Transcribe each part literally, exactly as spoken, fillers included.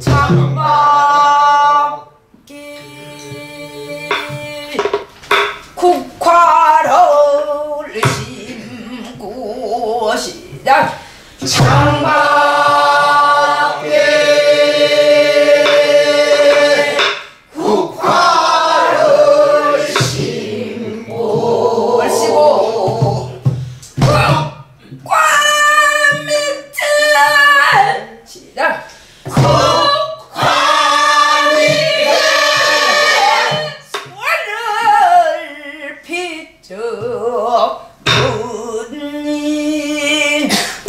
창밖에 국화를 심고 시작 창밖에 국화를 심고 얼씨고 국화 밑에 시작 국화 밑에 소를 피쳐 눈이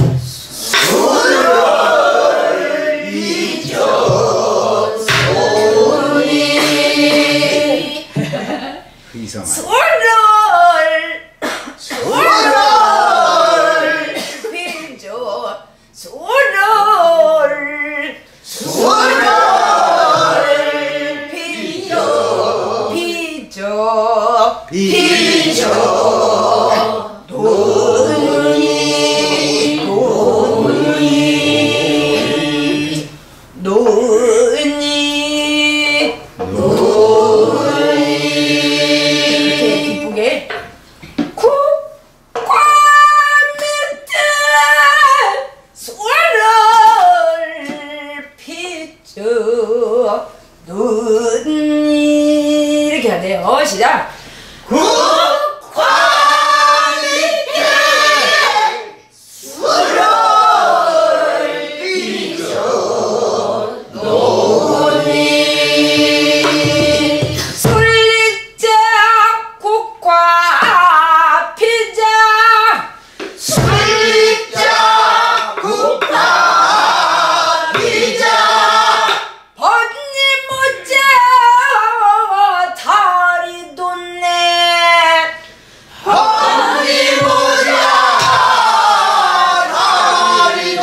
손을 비춰 손이 그 이상한 소를 손을 피쳐 소를 손을 피쳐 피쳐 비춰 눈이 눈이 눈이 이렇게 이쁘게 국화 밑에 소를 피쳐 눈이 이렇게 해야 돼요. 시작. 국화 밑에 술을 비춰 눈이 술리자 국화 피자 술리자 국화 비자 번님 모자 다리 돋네 언니 모자 다리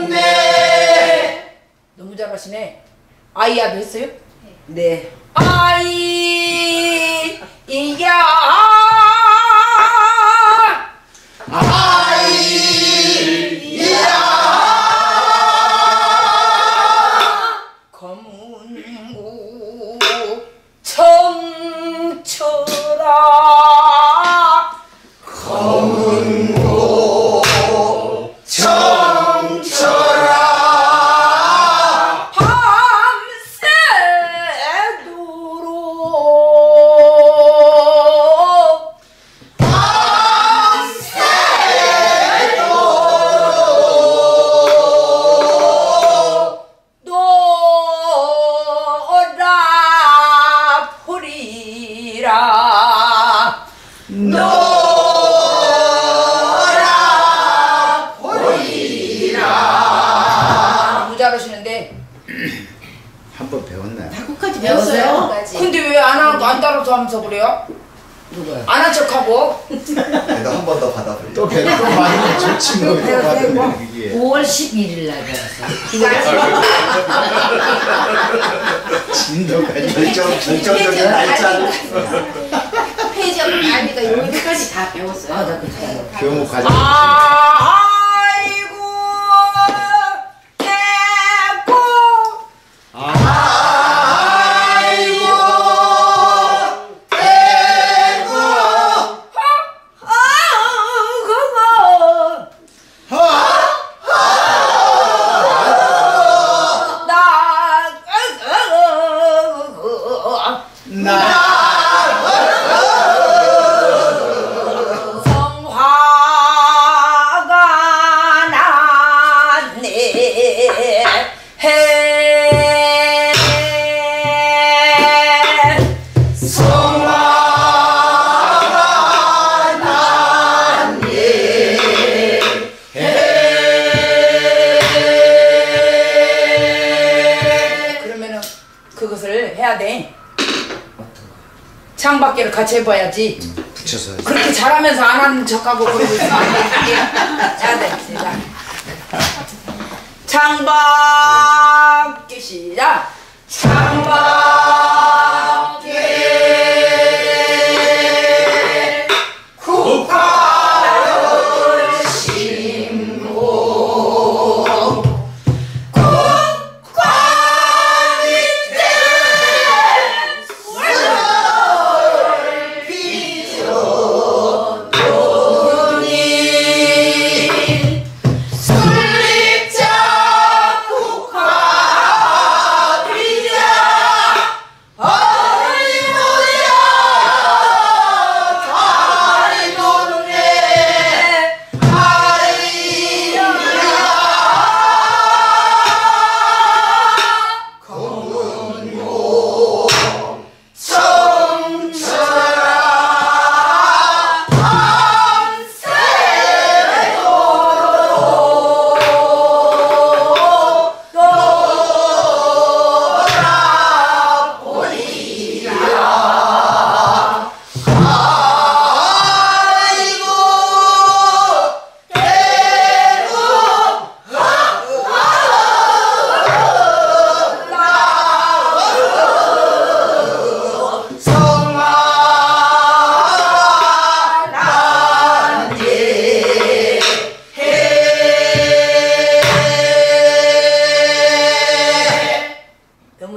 돋네 너무 잘하시네. 아이야도 했어요? 네. 아이야 아이야 검은고 청철아 검은고 청철아 밤새도록 밤새도록 노라 보리라 노라 보이라 너무 잘하시는데 한 번 배웠나요? 끝까지 배웠어요? 근데 왜 안 하고 안 따라서 하면서 그래요? 누가요? 안 한 척하고 그래도 한 번 더 받아볼게요. 또 배워 또 많이 좋지 뭐. 또 받으면 이게 오월 십일일 날 배웠어요. 진도까지 결정, 결정적인 날짜는 페이지가 아니까 여기까지 다 배웠어요. 아, 나 그래. 교무 과정. 아이고 대고 아이고 대고 성화가 났네 해 성화가 났네 그러면은 그것을 해야 돼. 창밖에를 같이 해봐야지. 붙여서 그렇게 잘하면서 안 하는 척하고 그러고 있으면 안 돼. 해야 돼. 시작. 창밖에 시작. 창밖에 국화를 심고 국화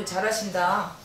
잘하신다.